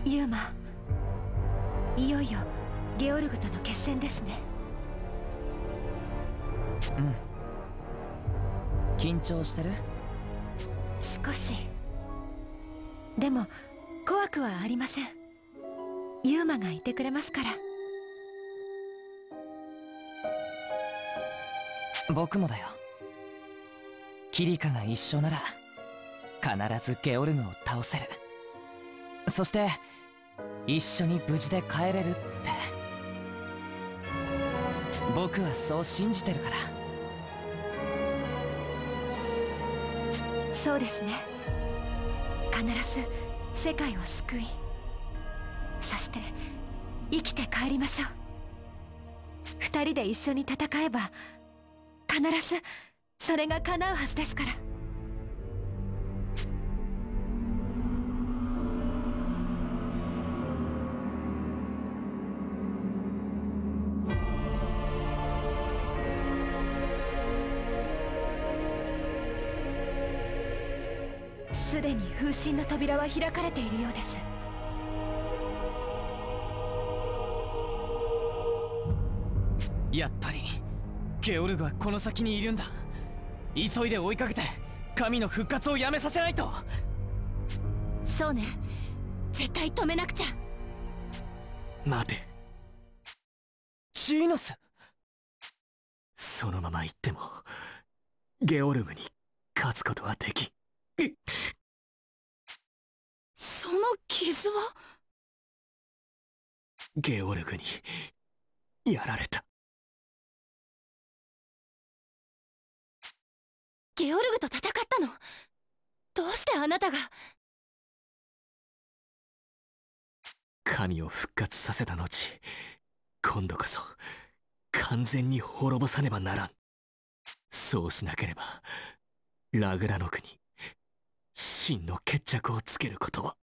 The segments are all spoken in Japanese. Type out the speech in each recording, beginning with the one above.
ユーマ、いよいよゲオルグとの決戦ですね。 うん。緊張してる？ 少し。でも怖くはありません。ユーマがいてくれますから。 僕もだよ。キリカが一緒なら必ずゲオルグを倒せる。そして一緒に無事で帰れるって。僕はそう信じてるから。 そうですね。必ず世界を救い、そして生きて帰りましょう。二人で一緒に戦えば必ずそれが叶うはずですから。すでに風神の扉は開かれているようです。 やっぱりゲオルグはこの先にいるんだ。急いで追いかけて神の復活をやめさせないと。 そうね、絶対止めなくちゃ。 待て、 ジーノス。 そのまま行ってもゲオルグに勝つことはできん。 その傷は？ ゲオルグにやられた。 ゲオルグと戦ったの？どうしてあなたが？ 神を復活させた後、今度こそ完全に滅ぼさねばならん。そうしなければラグラノクに真の決着をつけることは。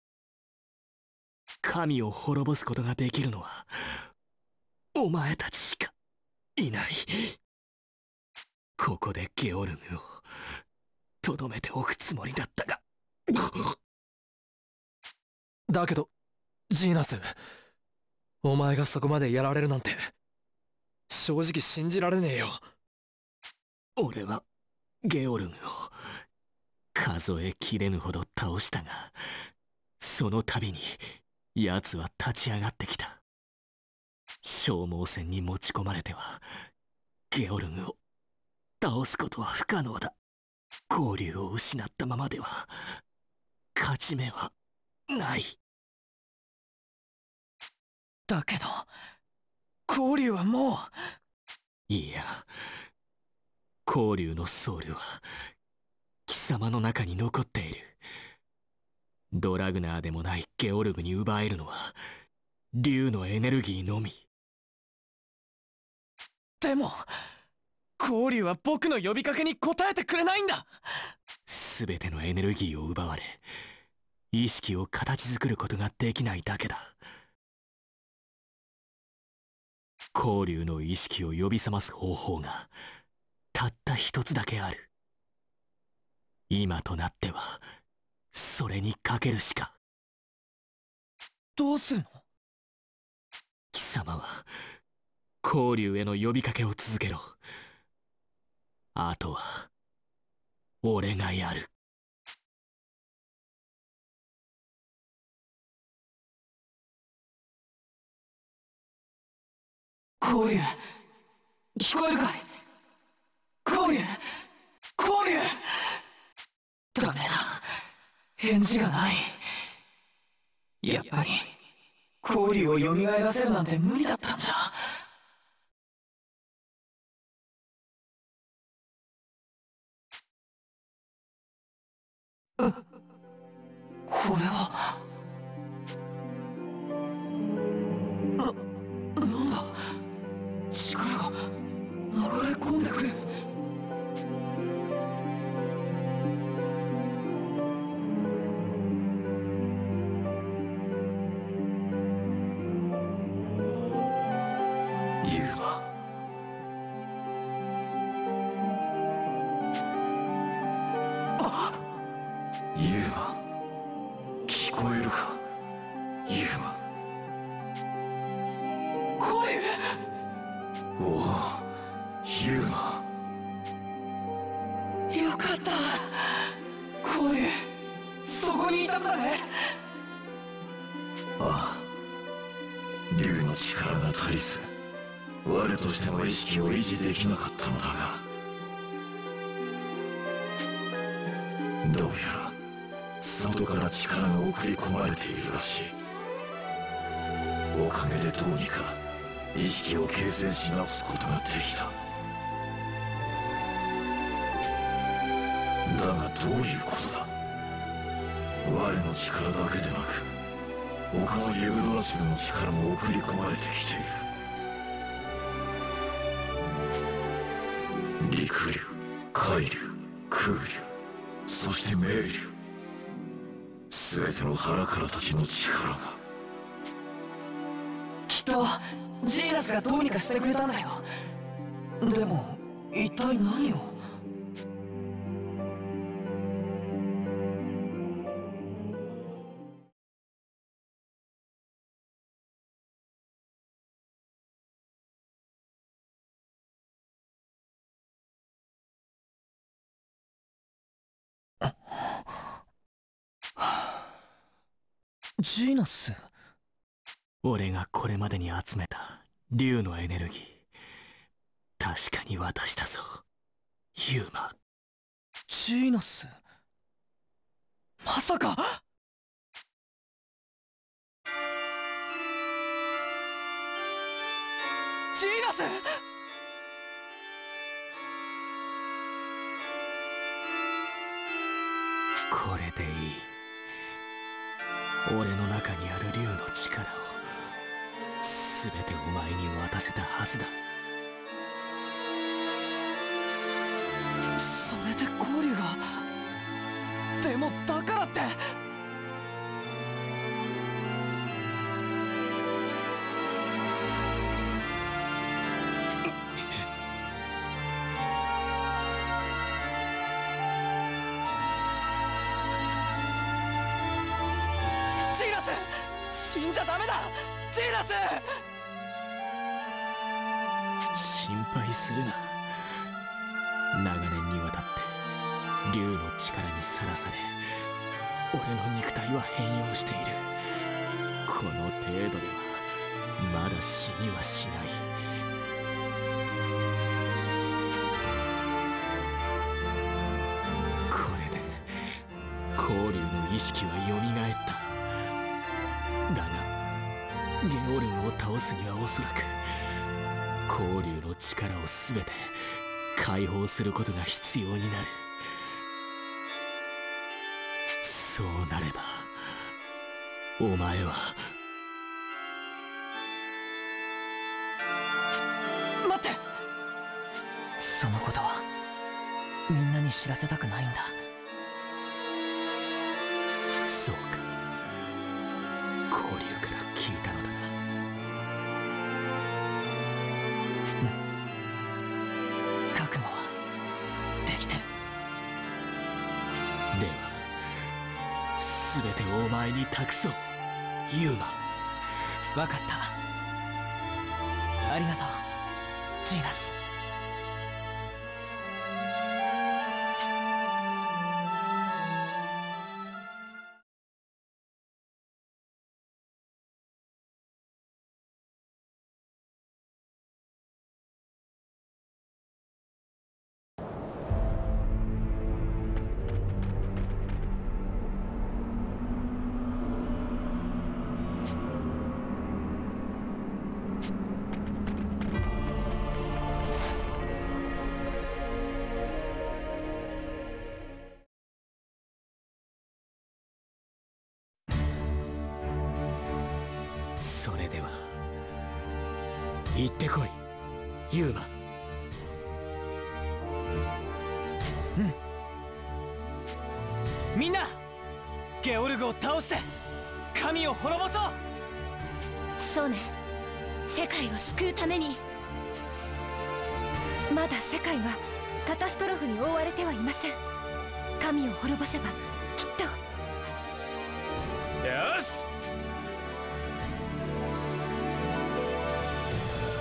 神を滅ぼすことができるのはお前たちしかいない。ここでゲオルグをとどめておくつもりだったが。 だけどジーナス、お前がそこまでやられるなんて正直信じられねえよ。 俺はゲオルグを数えきれぬほど倒したが、その度に奴は立ち上がってきた。消耗戦に持ち込まれてはゲオルグを倒すことは不可能だ。交流を失ったままでは勝ち目はない。 だけど交流はもう。 いや、交流のソウルは貴様の中に残っている。ドラグナーでもないゲオルグに奪えるのは竜のエネルギーのみ。 でも交流は僕の呼びかけに応えてくれないんだ。 全てのエネルギーを奪われ意識を形作ることができないだけだ。交流の意識を呼び覚ます方法がたった一つだけある。今となってはそれにかけるしか。 どうするの？ 貴様は交流への呼びかけを続けろ。あとは俺がやる。 交流、聞こえるかい？交流、交流。ダメだ、返事がない。やっぱり交流を蘇らせるなんて無理だったんじゃ。これはなんだ。力が流れ込んでくる。 ユーマ、 ユーマ、聞こえるか？ おお、ユーマ。よかった。光龍、そこにいたんだね。ああ、竜の力が足りず、我としての意識を維持できなかったのだが、どうやら外から力が送り込まれているらしい。おかげでどうにか意識を形成し直すことができた。だがどういうことだ。我の力だけでなく他のユグドラシルの力も送り込まれてきている。陸竜、海竜、空竜、そして冥竜、全ての腹からたちの力が。きっとジーナスがどうにかしてくれたんだよ。でも一体何を。ジーナス。 俺がこれまでに集めた竜のエネルギー、確かに渡したぞ、ユーマ。 ジーナス、まさか。ジーナス。 これでいい。俺の中にある竜の力を全てお前に渡せたはずだ。 それで光龍が。でもだからって。ジーナス、死んじゃダメだ。ジーナス。 心配するな。長年にわたって竜の力にさらされ、俺の肉体は変容している。この程度ではまだ死にはしない。これで光竜の意識はよみがえった。だがゲオルンを倒すにはおそらく光竜の力を全て解放することが必要になる。そうなればお前は。 待って。そのことはみんなに知らせたくないんだ。 そうか、光竜から聞いたのだな。 覚悟はできてる。 では全てお前に託そう、ユーマ。 分かった。ありがとう、ジーナス。 それでは行ってこい、ユーマ。 みんな、ゲオルグを倒して神を滅ぼそう。 そうね、世界を救うために。まだ世界はカタストロフに覆われてはいません。神を滅ぼせばきっと。 よし。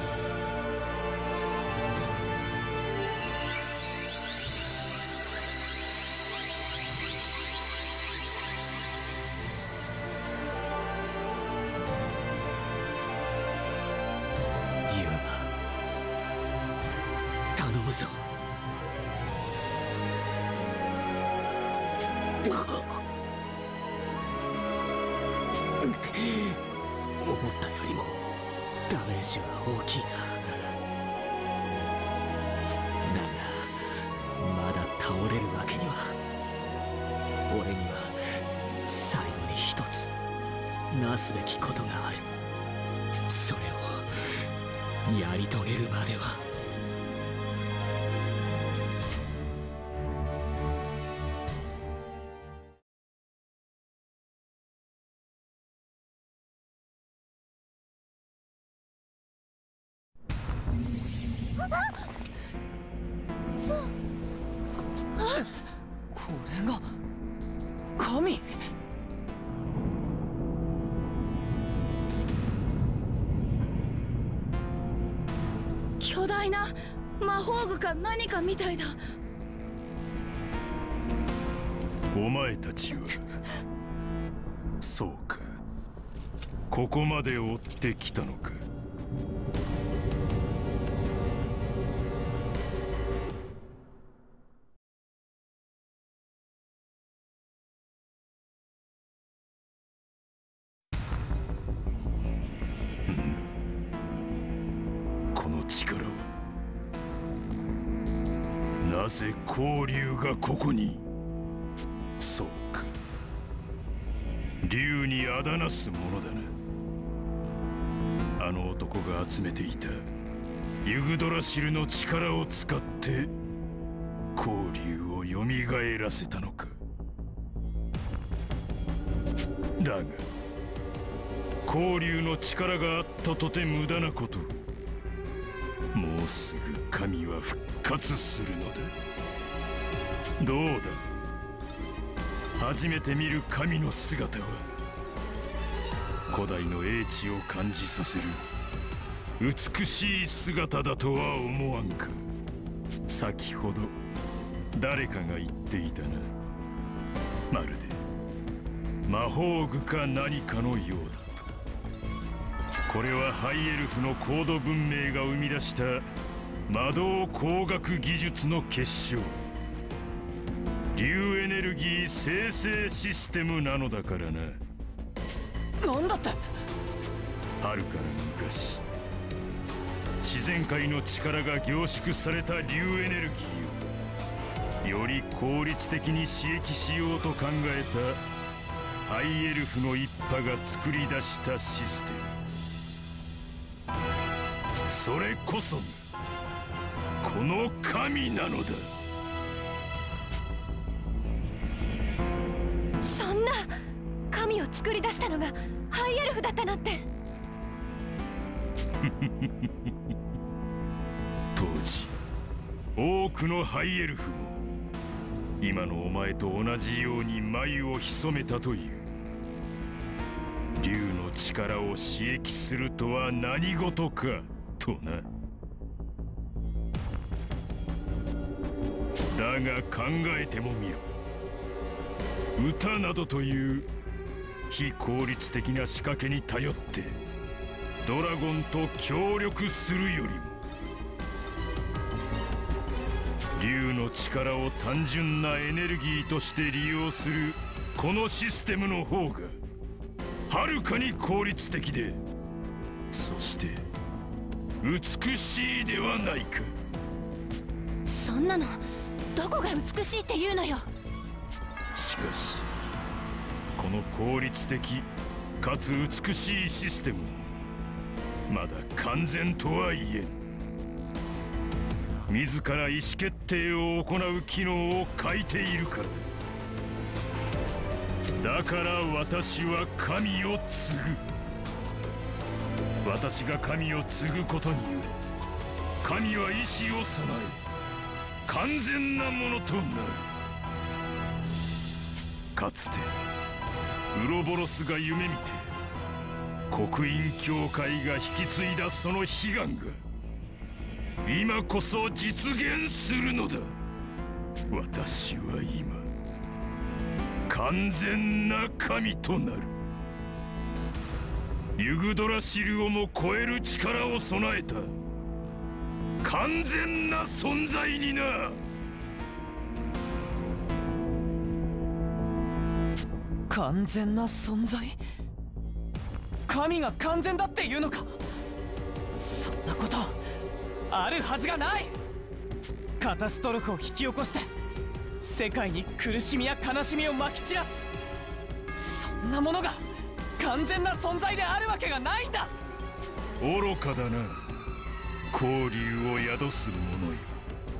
ったよりもダメージは大きいな。だがまだ倒れるわけには。俺には最後に一つなすべきことがある。それをやり遂げるまでは。 これが神。 巨大な魔法具か何かみたいだ。 お前たちはそうか、ここまで追ってきたのか。この力はなぜ光竜がここに。そうか、竜にあだなすものだな。あの男が集めていたユグドラシルの力を使って光竜をよみがえらせたのか。だが光竜の力があったとて無駄なこと。もうすぐ神は復活するのだ。どうだ、初めて見る神の姿は古代の英知を感じさせる美しい姿だとは思わんか。先ほど誰かが言っていたな。まるで魔法具か何かのようだと。これはハイエルフの高度文明が生み出した魔導工学技術の結晶、竜エネルギー生成システムなのだからな。 なんだって。 遥かな昔、自然界の力が凝縮された竜エネルギーをより効率的に刺激しようと考えたハイエルフの一派が作り出したシステム。それこそこの神なのだ。 そんな神を作り出したのがハイエルフだったなんて。 当時多くのハイエルフも今のお前と同じように眉を潜めたという。竜の力を刺激するとは何事かとな。だが考えてもみろ。歌などという非効率的な仕掛けに頼ってドラゴンと協力するよりも、竜の力を単純なエネルギーとして利用するこのシステムの方がはるかに効率的で、そして美しいではないか。 そんなのどこが美しいって言うのよ。 しかしこの効率的かつ美しいシステムもまだ完全とは言えん。自ら意思決定を行う機能を欠いているからだ。だから私は神を継ぐ。私が神を継ぐことにより神は意志を備え完全なものとなる。かつてウロボロスが夢見て刻印教会が引き継いだその悲願が今こそ実現するのだ。私は今完全な神となる。ユグドラシルをも超える力を備えた完全な存在にな。 完全な存在？神が完全だっていうのか？そんなことあるはずがない。カタストロフを引き起こして世界に苦しみや悲しみをまき散らす、そんなものが完全な存在であるわけがないんだ。 愚かだな、光竜を宿する者よ。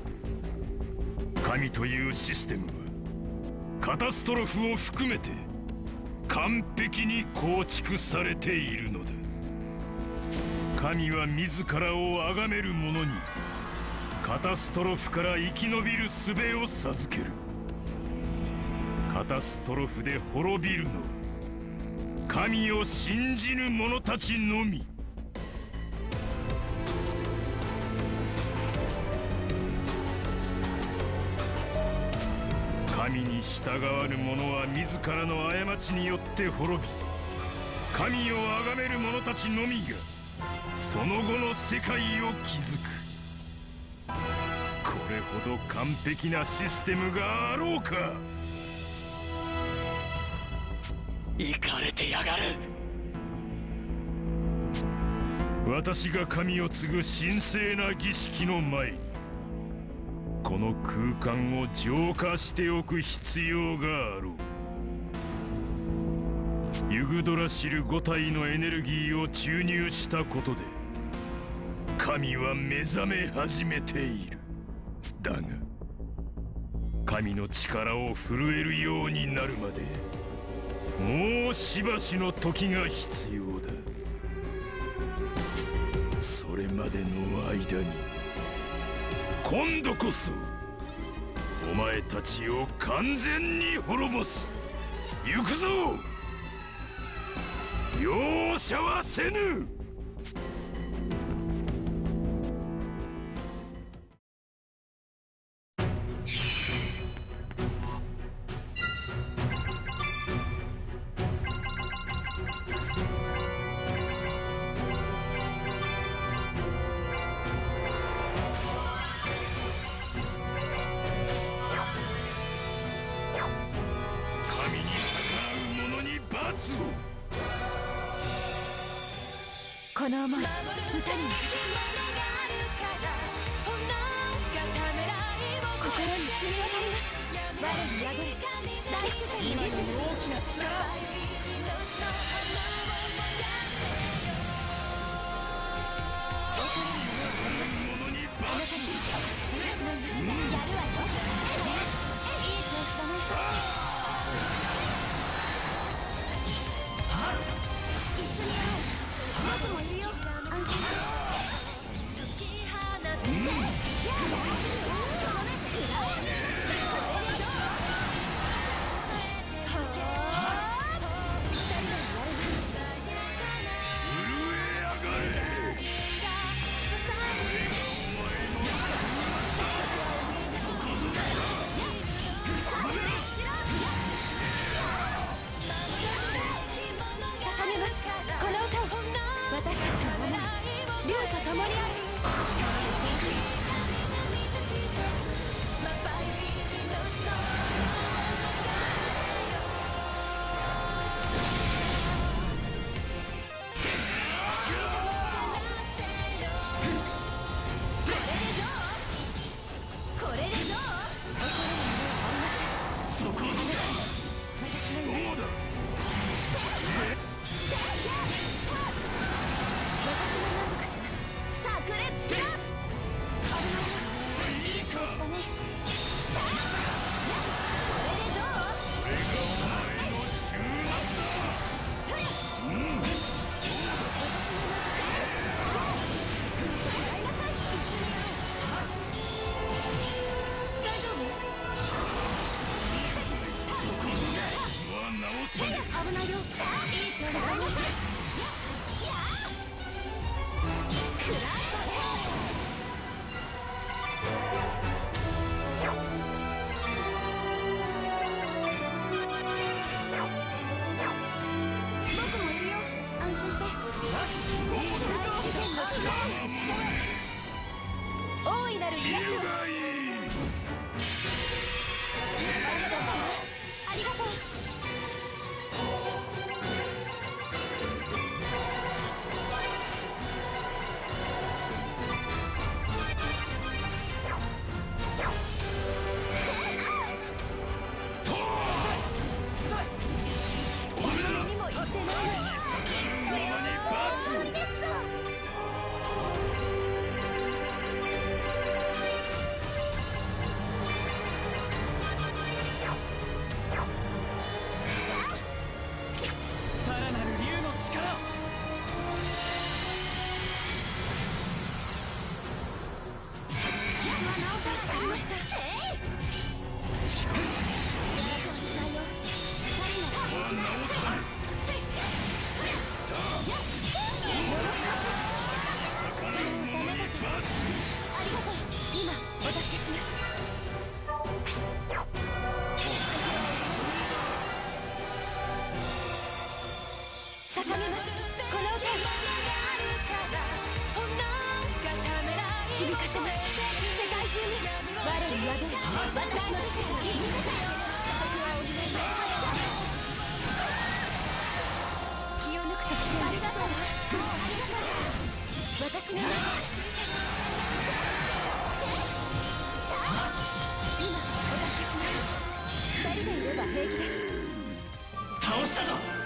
神というシステムはカタストロフを含めて完璧に構築されているのだ。神は自らを崇める者にカタストロフから生き延びる術を授ける。カタストロフで滅びるのは神を信じぬ者たちのみ。神に従わぬ者は自らの過ちによって滅び、神を崇める者たちのみがその後の世界を築く。これほど完璧なシステムがあろうか。 イかれてやがる。 私が神を継ぐ神聖な儀式の前にこの空間を浄化しておく必要があろう。ユグドラシル5体のエネルギーを注入したことで神は目覚め始めている。だが神の力を震えるようになるまでもうしばしの時が必要だ。それまでの間に今度こそお前たちを完全に滅ぼす。行くぞ、容赦はせぬ。 この思い歌に乗せて心に染み渡ります。我に宿れ大自然のリズム、大きな力。僕もいるよ、安心して。私たちの思い、竜と共にある。これでどう？そこだ。私の夢。どうだ？危ないよ。いい調子だね。僕もいるよ、安心して。大いなる癒しを。ありがとう。 ました。今お助けします。捧げます。この歌を響かせます。世界中に我に宿る私の力を見せたよ。気を抜くと危険です。ありがとう。私の今お助けします。2人でいれば平気です。 倒したぞ。